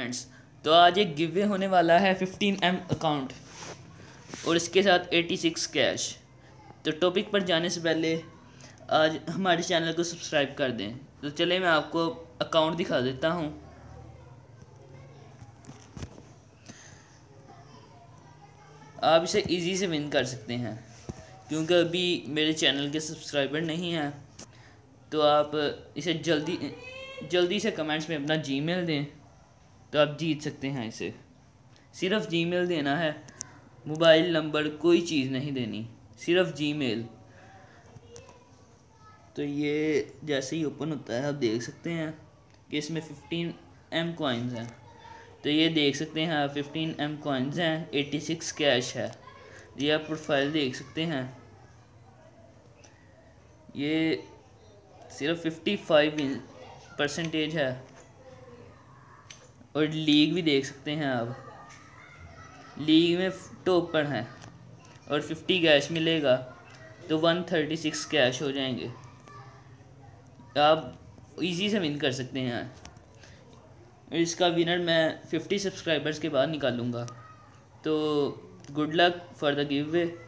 Friends, तो आज एक गिव अवे होने वाला है 15M अकाउंट और इसके साथ 86 कैश। तो टॉपिक पर जाने से पहले आज हमारे चैनल को सब्सक्राइब कर दें। तो चले मैं आपको अकाउंट दिखा देता हूँ। आप इसे इजी से विन कर सकते हैं क्योंकि अभी मेरे चैनल के सब्सक्राइबर नहीं हैं। तो आप इसे जल्दी से कमेंट्स में अपना जीमेल दें तो आप जीत सकते हैं। इसे सिर्फ जीमेल देना है, मोबाइल नंबर कोई चीज़ नहीं देनी, सिर्फ जीमेल। तो ये जैसे ही ओपन होता है आप देख सकते हैं कि इसमें 15M कॉइन्स हैं। तो ये देख सकते हैं आप 15M कॉइन्स हैं, 86 कैश है। ये आप प्रोफाइल देख सकते हैं, ये सिर्फ 55% है। और लीग भी देख सकते हैं आप, लीग में टॉप पर हैं और 50 कैश मिलेगा तो 136 कैश हो जाएंगे। आप इजी से विन कर सकते हैं। इसका विनर मैं 50 सब्सक्राइबर्स के बाद निकालूंगा। तो good luck for the give away.